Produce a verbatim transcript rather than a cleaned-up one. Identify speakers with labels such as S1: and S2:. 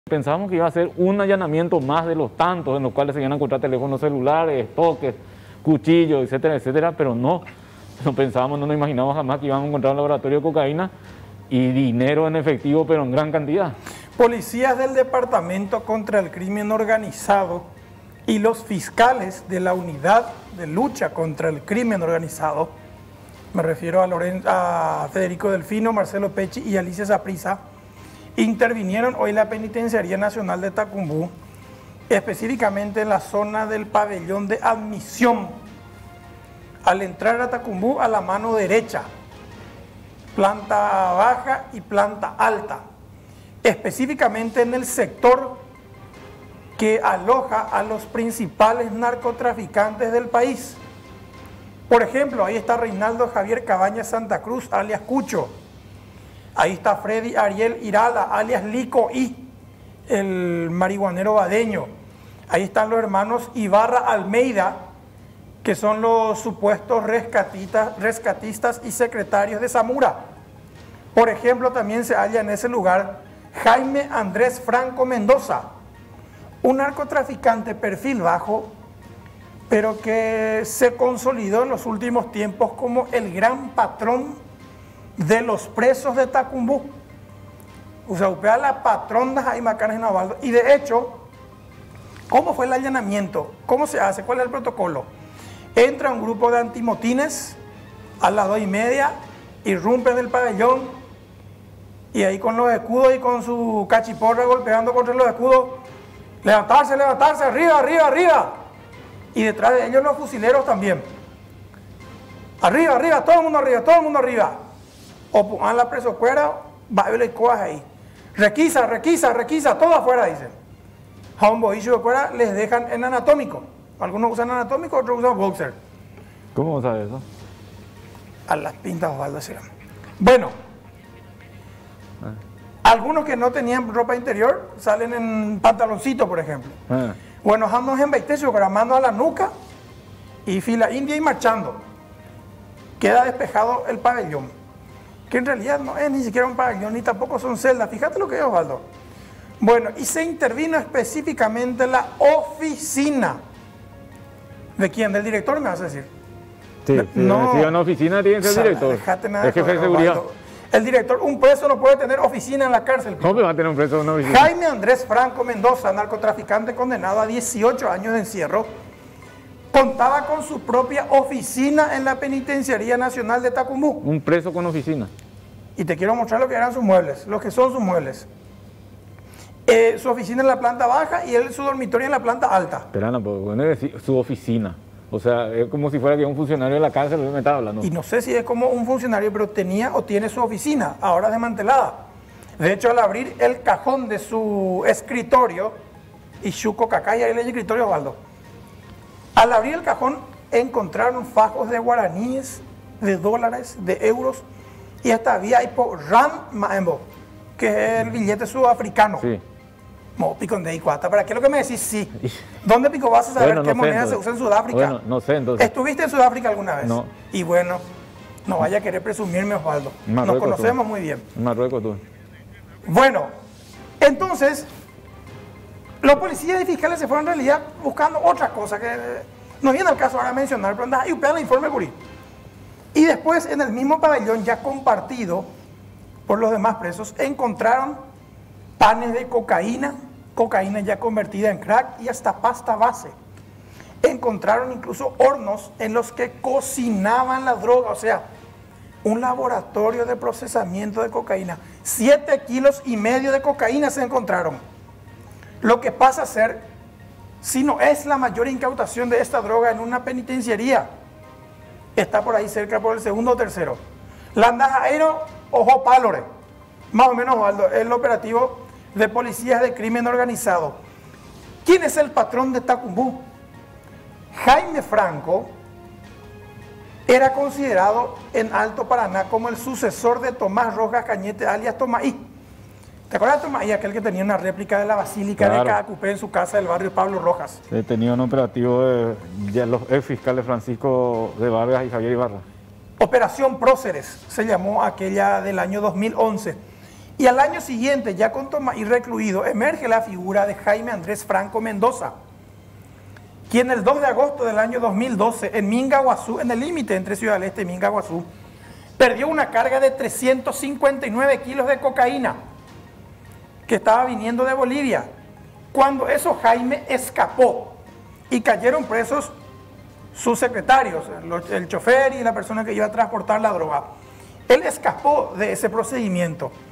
S1: Pensábamos que iba a ser un allanamiento más de los tantos en los cuales se iban a encontrar teléfonos celulares, toques, cuchillos, etcétera, etcétera, pero no, no pensábamos, no nos imaginábamos jamás que íbamos a encontrar un laboratorio de cocaína y dinero en efectivo, pero en gran cantidad.
S2: Policías del Departamento contra el Crimen Organizado y los fiscales de la Unidad de Lucha contra el Crimen Organizado, me refiero a, Loren a Federico Delfino, Marcelo Pecci y Alicia Saprissa, intervinieron hoy en la Penitenciaría Nacional de Tacumbú, específicamente en la zona del pabellón de admisión. Al entrar a Tacumbú, a la mano derecha, planta baja y planta alta, específicamente en el sector que aloja a los principales narcotraficantes del país. Por ejemplo, ahí está Reinaldo Javier Cabañas Santa Cruz, alias Cucho. Ahí está Freddy Ariel Irala, alias Lico I, el marihuanero badeño. Ahí están los hermanos Ibarra Almeida, que son los supuestos rescatistas, rescatistas y secretarios de Zamora. Por ejemplo, también se halla en ese lugar Jaime Andrés Franco Mendoza, un narcotraficante perfil bajo, pero que se consolidó en los últimos tiempos como el gran patrón de los presos de Tacumbú. O sea, upea la patrón de Jaime Canes Navaldo. Y de hecho, ¿cómo fue el allanamiento? ¿Cómo se hace? ¿Cuál es el protocolo? Entra un grupo de antimotines a las dos y media, irrumpen el pabellón y ahí con los escudos y con su cachiporra golpeando contra los escudos, levantarse, levantarse, arriba, arriba, arriba. Y detrás de ellos los fusileros también. Arriba, arriba, todo el mundo arriba, todo el mundo arriba. O pongan la preso fuera, va a ver el coaje ahí. Requisa, requisa, requisa, todo afuera, dicen. A un bohillo de fuera les dejan en anatómico. Algunos usan anatómico, otros usan boxer.
S1: ¿Cómo sabes eso?
S2: A las pintas Osvaldo serán. Bueno, ah. algunos que no tenían ropa interior salen en pantaloncito, por ejemplo. Ah. Bueno, andamos en Baitecio, gramando a la nuca y fila india y marchando. Queda despejado el pabellón, que en realidad no es ni siquiera un pabellón, ni tampoco son celdas. Fíjate lo que es, Osvaldo. Bueno, y se intervino específicamente la oficina. ¿De quién? ¿Del director, me vas a decir?
S1: Sí, si no, si una oficina tiene que ser director.
S2: Dejate nada
S1: es jefe de seguridad.
S2: Osvaldo. El director, un preso no puede tener oficina en la cárcel.
S1: ¿Cómo va a tener un preso en una oficina?
S2: Jaime Andrés Franco Mendoza, narcotraficante condenado a dieciocho años de encierro, contaba con su propia oficina en la Penitenciaría Nacional de Tacumbú.
S1: Un preso con oficina.
S2: Y te quiero mostrar lo que eran sus muebles, lo que son sus muebles. Eh, su oficina en la planta baja y él su dormitorio en la planta alta.
S1: Espera, no, bueno, su oficina. O sea, es como si fuera que un funcionario de la cárcel me estaba hablando.
S2: Y no sé si es como un funcionario, pero tenía o tiene su oficina, ahora desmantelada. De hecho, al abrir el cajón de su escritorio, y Chuco Cacay, ahí el escritorio, Osvaldo. Al abrir el cajón, encontraron fajos de guaraníes, de dólares, de euros, y hasta había ahí por Ran Maembo, que es el billete sudafricano. Sí. No, pico de Icuata. ¿Para qué es lo que me decís? Sí. ¿Dónde pico vas a saber bueno, no qué moneda se usa en Sudáfrica?
S1: Bueno, no sé entonces.
S2: ¿Estuviste en Sudáfrica alguna vez?
S1: No.
S2: Y bueno, no vaya a querer presumirme, Osvaldo. Nos conocemos
S1: tú.
S2: muy bien.
S1: Marruecos tú.
S2: Bueno, entonces, los policías y fiscales se fueron en realidad buscando otras cosas que no viene al caso ahora mencionar, pero anda, y upean el informe Curí. Y después, en el mismo pabellón ya compartido por los demás presos, encontraron panes de cocaína, cocaína ya convertida en crack y hasta pasta base. Encontraron incluso hornos en los que cocinaban la droga, o sea, un laboratorio de procesamiento de cocaína. Siete kilos y medio de cocaína se encontraron. Lo que pasa a ser, si no es la mayor incautación de esta droga en una penitenciaría, está por ahí cerca por el segundo o tercero. Landajaero Ojo Pálore, más o menos, Osvaldo, el operativo de policías de crimen organizado. ¿Quién es el patrón de Tacumbú? Jaime Franco era considerado en Alto Paraná como el sucesor de Tomás Rojas Cañete, alias Tomaí. ¿Te acuerdas de Tomaí, aquel que tenía una réplica de la Basílica claro. de Caacupé en su casa del barrio Pablo Rojas?
S1: Sí, tenía un operativo de, de los ex fiscales Francisco de Vargas y Javier Ibarra.
S2: Operación Próceres se llamó aquella del año dos mil once. Y al año siguiente, ya con Tomaí recluido, emerge la figura de Jaime Andrés Franco Mendoza, quien el dos de agosto del año dos mil doce, en Mingaguazú, en el límite entre Ciudad del Este y Mingaguazú, perdió una carga de trescientos cincuenta y nueve kilos de cocaína que estaba viniendo de Bolivia. Cuando eso, Jaime escapó y cayeron presos sus secretarios, el chofer y la persona que iba a transportar la droga. Él escapó de ese procedimiento.